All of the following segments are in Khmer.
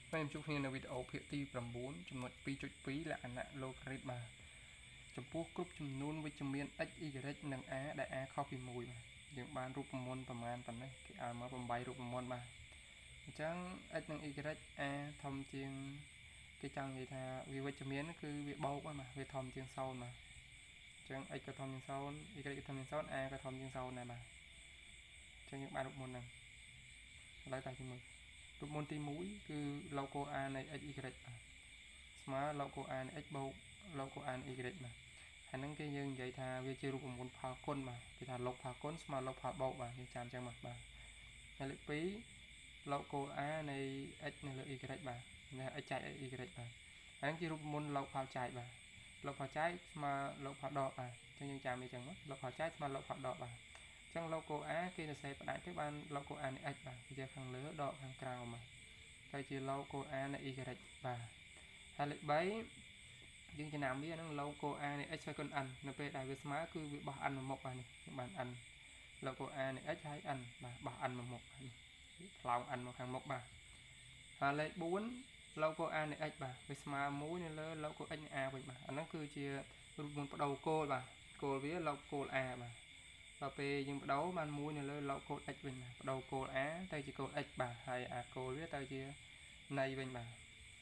Mấy em chụp hình là video phía ti 9 ចំណុច 2.2 លក្ខណៈ logarit បាទចំពោះគ្រប់ចំនួនវិជ្ជមាន x y និង a ដែល a ខុសពី1បាទយើងបានរូបមន្តប្រមាណប៉ុណ្ណេះគេឲ្យមក8រូបមន្តបាទអញ្ចឹង x និង y a ធំជាងគេចង់និយាយថាវាវិជ្ជមានគឺវាបូកបាទវាធំជាង0បាទអញ្ចឹង x ក៏ធំជាង0 y ក៏ធំជាង0 a ក៏ធំជាង0ដែរបាទអញ្ចឹងយើងបានរូបមន្តហ្នឹងឥឡូវតែជាមួយរូបមន្តទី1គឺ logo a នៃ x y បាទស្មើ logo a នៃ x បូក logo a នៃ y បាទហើយហ្នឹងគេយើងនិយាយថាវាជារូបមន្តផលគុណបាទគេថា log ផលគុណស្មើ log ផលបូកបាទយើងចាំអញ្ចឹងបាទហើយលេខ2 logo a នៃ x នៅលើ y បាទនេះ x ចែក y បាទហើយជារូបមន្ត log ផលចែកបាទ log ផលចែកស្មើ log ផលដកបាទអញ្ចឹងយើងចាំអញ្ចឹងមក log ផលចែកស្មើ log ផលដកបាទអញ្ចឹង logo a គេសរសេរផ្ដាច់ទៅបាន logo a នៃ x បាទវាខាងលើដកខាងក្រោមបាទទៅជា logo a នៃ y បាទហើយលេខ3យើងចំណាំវាហ្នឹង logo a នៃ x គុណ n នៅពេលដែលវាស្មើគឺវាបោះ n មកមុខបាទនេះបាន n logo a នៃ x ហើយ n បាទបោះ n មកមុខនេះផ្លោង n មកខាងមុខបាទហើយលេខ4 logo a នៃ x បាទវាស្មើ1នៅលើ logo x នៃ a វិញបាទអាហ្នឹងគឺជារូបមន្តបដូរគោលបាទគោលវា logo a បាទដល់ពេលយើងបដូរបាន1នៅលើ logo x វិញបាទបដូរគោល a ទៅជាគោល x បាទហើយអាគោលវាទៅជានៃវិញបាទ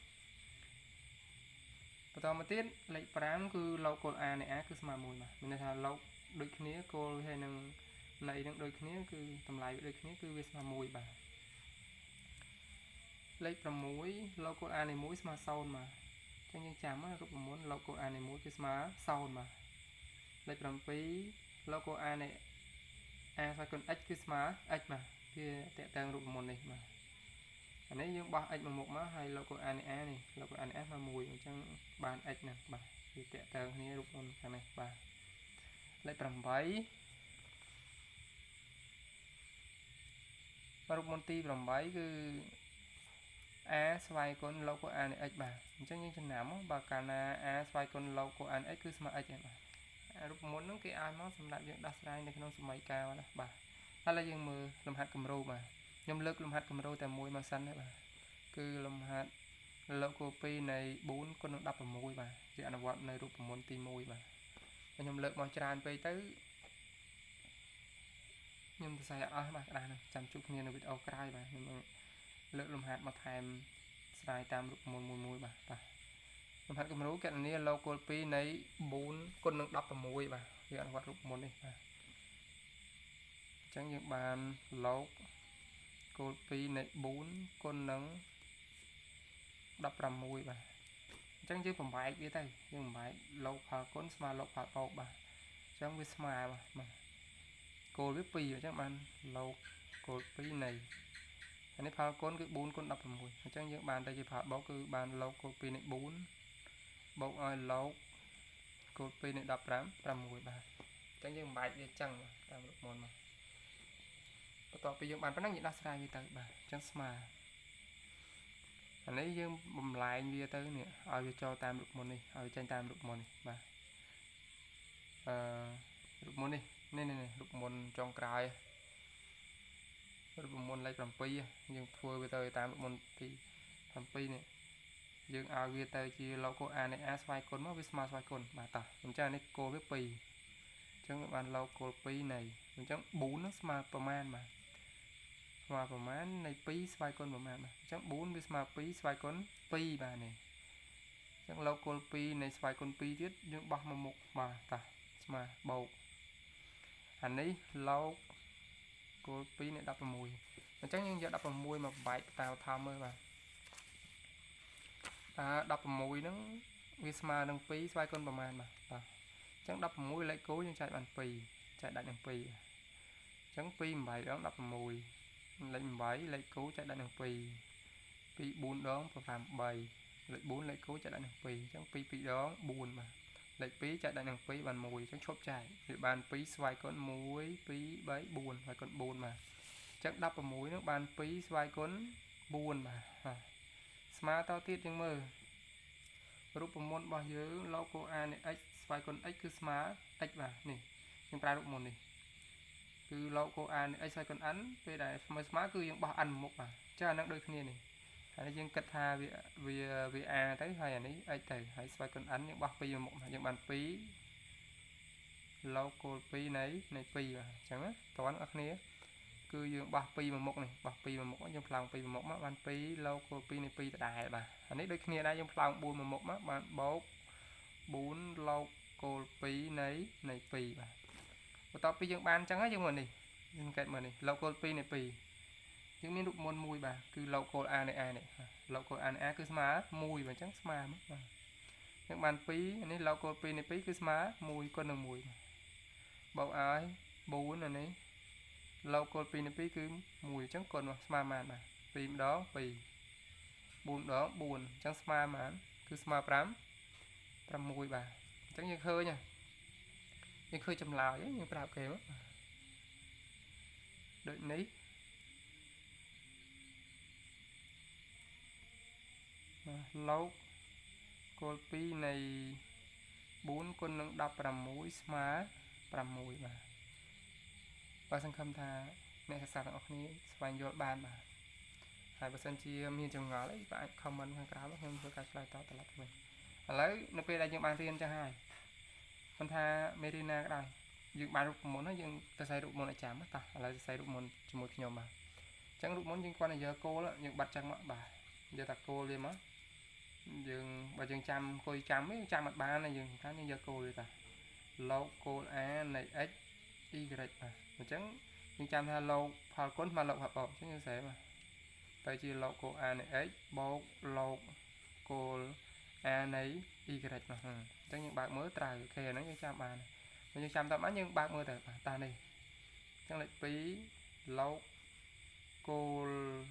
បន្តមកទៀតលេខ5គឺ logo a នៃ a គឺស្មើ1បាទមានន័យថា log ដូចគ្នាគោលហើយនឹងនៃនឹងដូចគ្នាគឺតម្លៃវាដូចគ្នាគឺវាស្មើ1បាទលេខ6 logo a នៃ1ស្មើ0បាទអញ្ចឹងយើងចាំរូបមន្ត logo a នៃ1គឺស្មើ0បាទលេខ7 logo a នៃ a ស្មើគុណ x គឺស្មើ x បាទវាតេតាំងរូបមន្តនេះបាទអានេះយើងបោះ x មកមុខមកហើយ logo a នៃ a នេះ logo a នៃ a ស្មើ1អញ្ចឹងបាន x ណាបាទវាតេតាំងគ្នារូបមន្តខាងនេះបាទលេខ8រូបមន្តទី8គឺ a ស្វ័យគុណ logo a នៃ x បាទអញ្ចឹងយើងចំណាំបើកាលណា a ស្វ័យគុណ logo a នៃ x គឺស្មើ x ហ្នឹងបាទរូបមន្តហ្នឹងគេឲ្យមកសម្រាប់យើងដោះស្រាយនៅក្នុងសម័យកាលណាបាទឥឡូវយើងមើលលំហាត់គំរូបាទខ្ញុំលើកលំហាត់គំរូតែមួយមកសិនទេបាទគឺលំហាត់ logo 2នៃ4គុណនឹង16បាទជាអនុវត្តនៅរូបមន្តទី1បាទខ្ញុំលើកមកច្រើនពេកទៅខ្ញុំសរសេរអស់បាទក្តារហ្នឹងចាំជួបគ្នានៅវីដេអូក្រោយបាទខ្ញុំលើកលំហាត់មកថែមស្រាយតាមរូបមន្តមួយបាទលំហាត់គំរូកណនី logo 2នៃ4គុណនឹង16បាទវាអនុវត្តរូបមន្តនេះបាទអញ្ចឹងយើងបាន log គោល2នៃ4គុណនឹង16បាទអញ្ចឹងយើងបំបែកវាទៅយើងបំបែក log ផលគុណស្មើ log ផលបូកបាទអញ្ចឹងវាស្មើបាទគោលវា2អញ្ចឹងបាន log គោល2នៃអានេះផលគុណគឺ4គុណ16អញ្ចឹងយើងបានទៅជាផលបូកគឺបាន log គោល2នៃ4បូកឲ្យ log គោល2នៃ15 6បាទអញ្ចឹងយើងបំបែកវាអញ្ចឹងតាមរូបមន្តមកបន្ទាប់ពីយើងបានប៉ុណ្ណឹងយើងដោះស្រាយវាទៅបាទអញ្ចឹងស្មើអានេះយើងបំលែងវាទៅនេះឲ្យវាចូលតាមរូបមន្តនេះឲ្យចេញតាមរូបមន្តនេះបាទរូបមន្តនេះរូបមន្តចុងក្រោយរូបមន្តលេខ7យើងធ្វើវាទៅតាមរូបមន្តទី7នេះយើងឲ្យវាទៅជា logo a នៃ a ស្វ័យគុណមកវាស្មើស្វ័យគុណបាទតោះអញ្ចឹងនេះគោលវា2អញ្ចឹងបាន logo 2នៃអញ្ចឹង4នឹងស្មើប្រមាណបាទស្មើប្រមាណនៃ2ស្វ័យគុណប្រមាណបាទអញ្ចឹង4វាស្មើ2ស្វ័យគុណ2បាទនេះអញ្ចឹង logo 2នៃស្វ័យគុណ2ទៀតយើងបោះមកមុខបាទតោះស្មើបូកអានេះ log គោល2នៃ16អញ្ចឹងយើងយក16មកបែកតៅថមមើលបាទ16ហ្នឹងវាស្មើនឹង2ស្វ័យគុណប្រមាណបាទអញ្ចឹង16លេខគោលយើងចែកបាន2ចែកដាច់នឹង2អញ្ចឹង2 8ដង16លេខ8លេខគោលចែកដាច់នឹង2 2 4ដង8លេខ4លេខគោលចែកដាច់នឹង2អញ្ចឹង2 2ដង4បាទលេខ2ចែកដាច់នឹង2បាន1អញ្ចឹងឈប់ចែកវាបាន2ស្វ័យគុណ1 2 3 4ស្វ័យគុណ4បាទអញ្ចឹង16ហ្នឹងបាន2ស្វ័យគុណ4បាទស្មើតទៀតយើងមើលរូបមន្តរបស់យើង logo a នៃ x ស្វ័យគុណ x គឺស្មើ x បាទនេះយើងប្រើរូបមន្តនេះគឺ logo a នៃ x ស្វ័យគុណ n ពេលដែលស្មើគឺយើងបោះ n មុខបាទចាអានឹងដូចគ្នានេះហ này dương kết tha vì a tới hay là ní ấy tới hãy xoay con ánh những bọc pi một những bàn phí local pi này pi mà chẳng á toán ở kia cứ dương bọc pi một này bọc pi một dương lòng pi một mắt bàn phí local pi này pi đại bà anh ấy đôi kia đây dương lòng buồn một mắt bàn bố 4 local pi này pi bà tao pi dương ban chẳng á dương mình đi dương kẹt mình đi local pi này pi những miếng đục môn mùi bà cứ local a này local a này cứ smart mùi và trắng smart mất những bàn phí này local pi này phí cứ smart mùi con đường mùi bảo ai bốn này này local pi này phí cứ mùi trắng còn mà smart màn mà pi đó pi buồn đó buồn trắng smart màn cứ smart lắm trăm mùi bà trắng như khơi nha như khơi chầm lào ấy như bảo kèm đợi nấy lâu cô pi này 4 con nâng đọc làm mũi smart làm mũi mà và sân khâm tha mẹ sạc ở đây xoay vô bàn mà hai phần chia miền trồng ngõ lấy bạn comment hàng cáo hơn với các slide to tập mình lấy nó về đây những bàn riêng cho hai phần tha Merina cái này những bàn rụt muốn nó những ta xây rụt môn lại chạm mất ta là xây rụt môn chỉ một nhiều mà chẳng rụt môn liên quan là giờ cô đó những bật chẳng mọi bà giờ ta cô liền mất dừng bà dừng trăm coi trăm mấy trăm mặt ba này dừng cái giờ cô rồi ta local a này x y mà chẳng dừng trăm ha lâu phao cuốn mà lộc hợp bọc chứ như thế mà tại chỉ local a này x bộ local a này y mà chẳng những bạn mới trải khe nó như trăm bà này như trăm tao bán nhưng bạn mới tại ta này chẳng lại phí local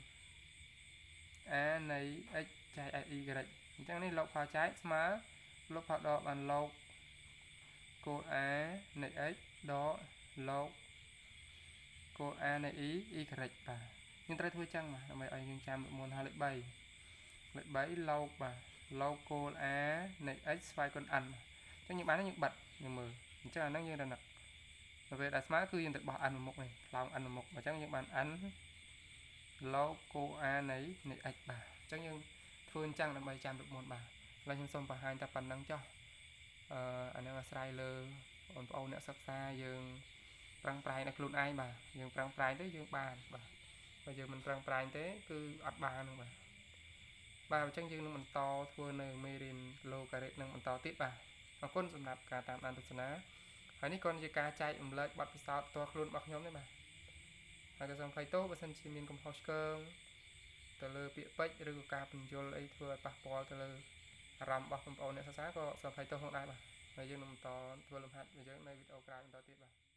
a này x trái y chẳng này lộc vào trái smart lộc vào đó bàn lộc cô a này x đó lộc cô a này y bà nhưng ta thôi chăng mà mày ai nhưng chăm môn hai lợi bảy lộc bà lộc cô a này x phải con ăn cho những bán những bật nhưng mà chắc là nó như là nè về đặt smart cứ yên tự bỏ ăn một này lòng ăn một mà chắc những bạn ăn lộc cô a này x bà chắc nhưng phương chăng là 300 được một bà là chúng xong và hai tập phần năng cho anh em là trailer còn ôn nữa sắp xa dương răng prai là luôn ai mà dương răng prai tới dương bàn bà bây giờ mình răng prai thế cứ ắt ba nữa mà bà chắc dương mình to thua nơi merin lô cà rét mình to tiếp bà mà con sầm nạp cả tạm ăn được náហើយនេះconជាការចែកអំឡេចប័ណ្ណពិសោធន៍ផ្ទាល់ខ្លួនរបស់ខ្ញុំទេបាទហើយក៏សូមថ្លែងទោសបើសិនជាមានកំហុសឆ្គងទៅលើពាក្យពេចន៍ឬក៏ការបញ្យល់អីធ្វើឲ្យប៉ះពាល់ទៅលើអារម្មណ៍របស់បងប្អូនអ្នកសិក្សាក៏សូមថ្លែងទោសផងដែរបាទហើយយើងនឹងបន្តធ្វើលំហាត់របស់យើងនៅវីដេអូក្រោយបន្តទៀតបាទ